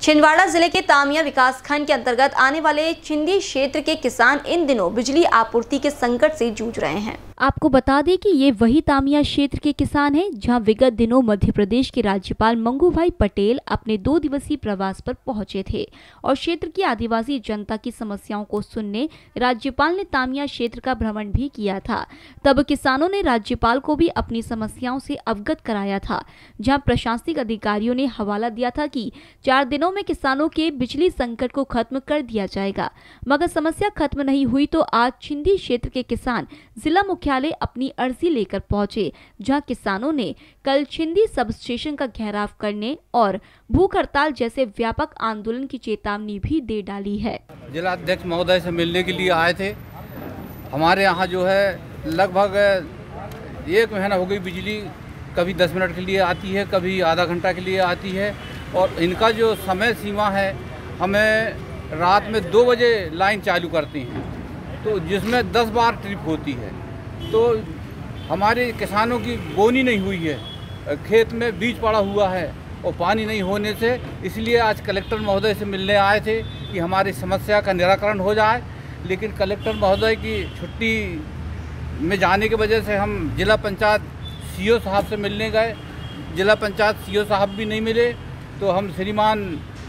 छिंदवाड़ा जिले के तामिया विकासखंड के अंतर्गत आने वाले छिंदी क्षेत्र के किसान इन दिनों बिजली आपूर्ति के संकट से जूझ रहे हैं। आपको बता दें कि ये वही तामिया क्षेत्र के किसान हैं जहां विगत दिनों मध्य प्रदेश के राज्यपाल मंगूभाई पटेल अपने 2 दिवसीय प्रवास पर पहुंचे थे और क्षेत्र की आदिवासी जनता की समस्याओं को सुनने राज्यपाल ने तामिया क्षेत्र का भ्रमण भी किया था। तब किसानों ने राज्यपाल को भी अपनी समस्याओं से अवगत कराया था, जहाँ प्रशासनिक अधिकारियों ने हवाला दिया था कि 4 दिनों में किसानों के बिजली संकट को खत्म कर दिया जाएगा। मगर समस्या खत्म नहीं हुई तो आज छिंदी क्षेत्र के किसान जिला मुख्यालय अपनी अर्जी लेकर पहुंचे, जहां किसानों ने कल छिंदी सब स्टेशन का घेराव करने और भूख हड़ताल जैसे व्यापक आंदोलन की चेतावनी भी दे डाली है। जिला अध्यक्ष महोदय से मिलने के लिए आए थे। हमारे यहाँ जो है लगभग 1 महीना हो गई, बिजली कभी 10 मिनट के लिए आती है, कभी आधा घंटा के लिए आती है और इनका जो समय सीमा है, हमें रात में 2 बजे लाइन चालू करती हैं, तो जिसमें 10 बार ट्रिप होती है। तो हमारे किसानों की बोनी नहीं हुई है, खेत में बीज पड़ा हुआ है और पानी नहीं होने से इसलिए आज कलेक्टर महोदय से मिलने आए थे कि हमारी समस्या का निराकरण हो जाए। लेकिन कलेक्टर महोदय की छुट्टी में जाने की वजह से हम जिला पंचायत सीओ साहब से मिलने गए। जिला पंचायत सीओ साहब भी नहीं मिले, तो हम श्रीमान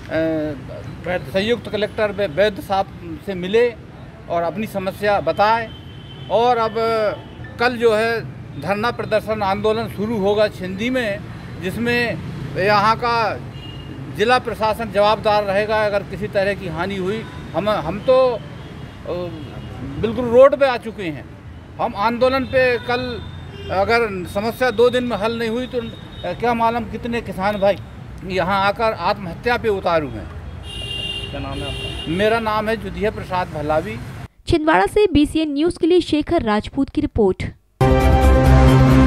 संयुक्त कलेक्टर वैद्य साहब से मिले और अपनी समस्या बताए। और अब कल जो है धरना प्रदर्शन आंदोलन शुरू होगा छिंदी में, जिसमें यहाँ का जिला प्रशासन जवाबदार रहेगा अगर किसी तरह की हानि हुई। हम तो बिल्कुल रोड पे आ चुके हैं। हम आंदोलन पे कल अगर समस्या 2 दिन में हल नहीं हुई तो क्या मालूम कितने किसान भाई यहाँ आकर आत्महत्या पे उतारू हैं। क्या नाम है आपका? मेरा नाम है जुदिया प्रसाद भलावी। छिंदवाड़ा से BCN न्यूज के लिए शेखर राजपूत की रिपोर्ट।